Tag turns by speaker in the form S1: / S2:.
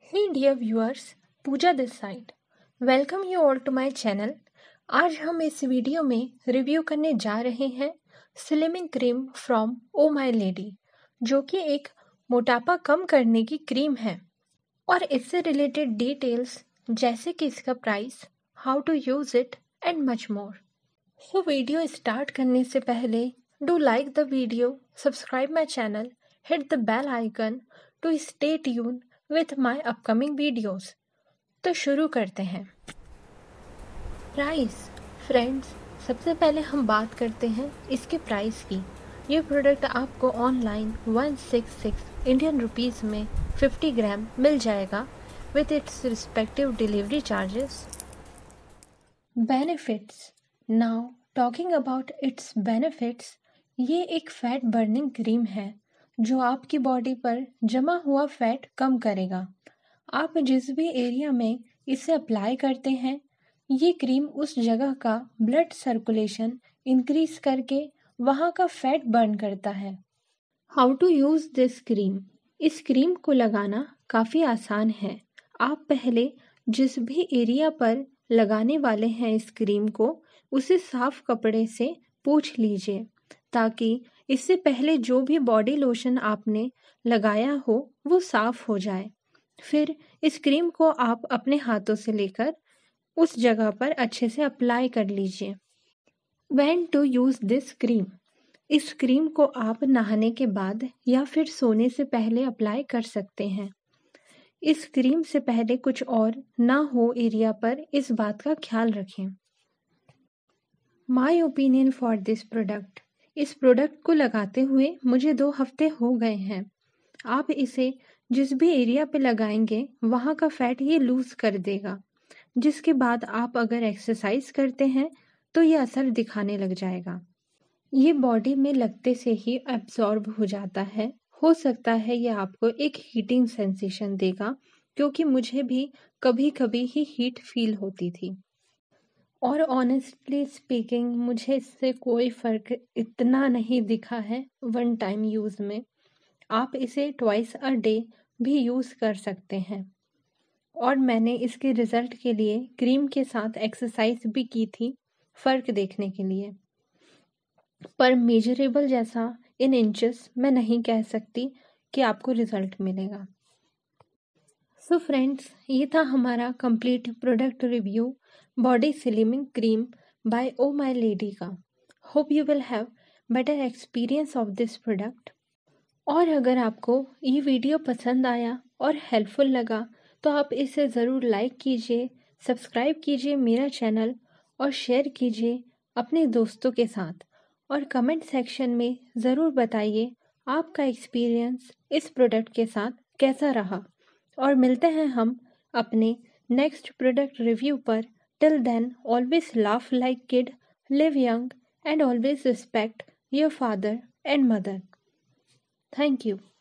S1: Hey dear viewers, Pooja this side. Welcome you all to my channel. आज हम इस video में रिव्यू करने जा रहे हैं slimming cream from Oh My Lady, जो कि एक मोटापा कम करने की क्रीम है और इससे रिलेटेड डिटेल्स जैसे कि इसका price, how to use it and much more. So video start करने से पहले do like the video, subscribe my channel, hit the bell icon to stay tuned with my upcoming videos. तो शुरू करते हैं। प्राइस फ्रेंड्स, सबसे पहले हम बात करते हैं इसके प्राइस की। ये प्रोडक्ट आपको ऑनलाइन 166 इंडियन रुपीज़ में 50 ग्राम मिल जाएगा with its respective delivery charges. Benefits. Now talking about its benefits, ये एक फैट बर्निंग क्रीम है जो आपकी बॉडी पर जमा हुआ फैट कम करेगा। आप जिस भी एरिया में इसे अप्लाई करते हैं, ये क्रीम उस जगह का ब्लड सर्कुलेशन इंक्रीज करके वहाँ का फैट बर्न करता है। How to use this cream. इस क्रीम को लगाना काफ़ी आसान है। आप पहले जिस भी एरिया पर लगाने वाले हैं इस क्रीम को, उसे साफ कपड़े से पोंछ लीजिए ताकि इससे पहले जो भी बॉडी लोशन आपने लगाया हो वो साफ हो जाए। फिर इस क्रीम को आप अपने हाथों से लेकर उस जगह पर अच्छे से अप्लाई कर लीजिए। When to use this cream. इस क्रीम को आप नहाने के बाद या फिर सोने से पहले अप्लाई कर सकते हैं। इस क्रीम से पहले कुछ और ना हो एरिया पर इस बात का ख्याल रखें। My opinion for this product. इस प्रोडक्ट को लगाते हुए मुझे 2 हफ्ते हो गए हैं। आप इसे जिस भी एरिया पे लगाएंगे वहाँ का फैट ये लूज कर देगा, जिसके बाद आप अगर एक्सरसाइज करते हैं तो ये असर दिखाने लग जाएगा। ये बॉडी में लगते से ही एब्जॉर्ब हो जाता है। हो सकता है ये आपको एक हीटिंग सेंसेशन देगा, क्योंकि मुझे भी कभी कभी ही हीट फील होती थी और ऑनेस्टली स्पीकिंग मुझे इससे कोई फ़र्क इतना नहीं दिखा है वन टाइम यूज़ में। आप इसे ट्वाइस अ डे भी यूज़ कर सकते हैं और मैंने इसके रिज़ल्ट के लिए क्रीम के साथ एक्सरसाइज भी की थी फ़र्क देखने के लिए, पर मेजरेबल जैसा इन इंचेस मैं नहीं कह सकती कि आपको रिज़ल्ट मिलेगा। सो फ्रेंड्स, ये था हमारा complete product review body slimming cream by Oh My Lady का। Hope you will have better experience of this product. और अगर आपको ये वीडियो पसंद आया और हेल्पफुल लगा तो आप इसे ज़रूर लाइक कीजिए, सब्सक्राइब कीजिए मेरा चैनल और शेयर कीजिए अपने दोस्तों के साथ। और कमेंट सेक्शन में ज़रूर बताइए आपका एक्सपीरियंस इस प्रोडक्ट के साथ कैसा रहा। और मिलते हैं हम अपने नेक्स्ट प्रोडक्ट रिव्यू पर। Till then always laugh like kid, live young and always respect your father and mother. Thank you.